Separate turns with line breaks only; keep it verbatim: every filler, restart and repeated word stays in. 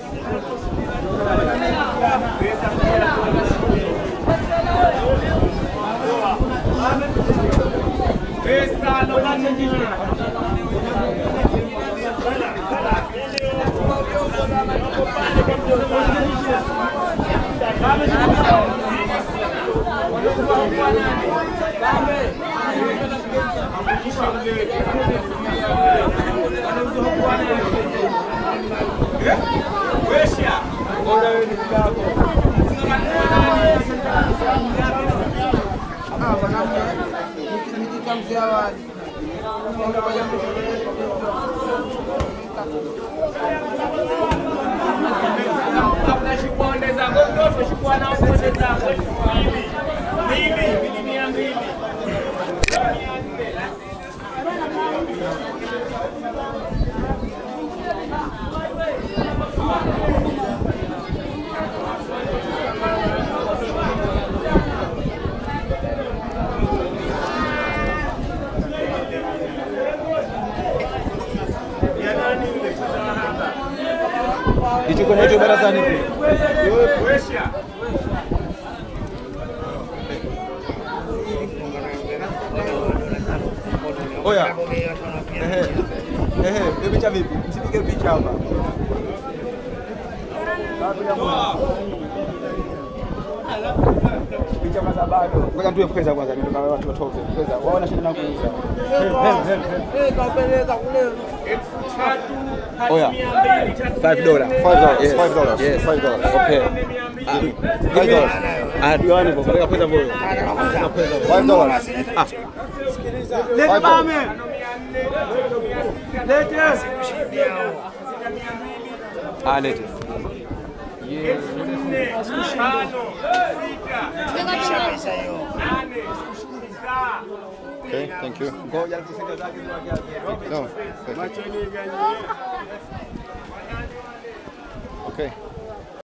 Hicho kuna hicho barazani. Oya. Ehe. Ehe, picha vipi? Msipige picha hapa. Picha kwanza bado. Ngoja tuwe pesa kwanza ndio watu watoke. Pesa. Wao wanashinda kuuza. Eh, kapeleka kule. Oya. five dollars. five dollars. Yes. five dollars. Yes. five dollars. Okay. five dollars. Ah, diwani kwa kupeleka pesa boyo. five dollars. Ah. Leta mame. Leta. Ah, leta. Yes. Okay, thank you. No. Thank you. Okay.